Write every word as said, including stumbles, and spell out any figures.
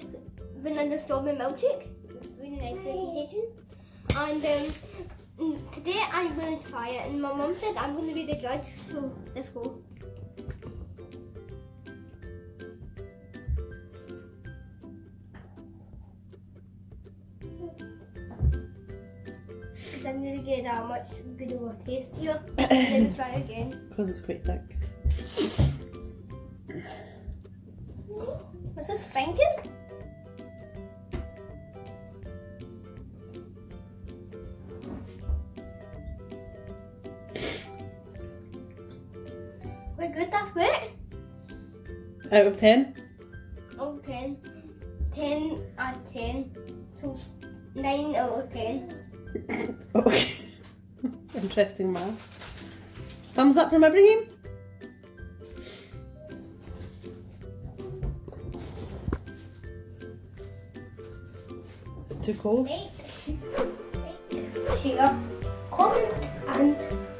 vanilla strawberry milkshake. It's really nice presentation. And um, today I'm going to try it, and my mum said I'm going to be the judge, so let's go. I'm going to get that much good of a taste here, and then we try again. Because it's quite thick. What's this thinking? Quite good, that's great. Out of ten? Out of ten. ten out of ten. So nine out of ten. Okay. That's interesting math. Thumbs up from Ibrahim? Too cold? Like, like, share, comment and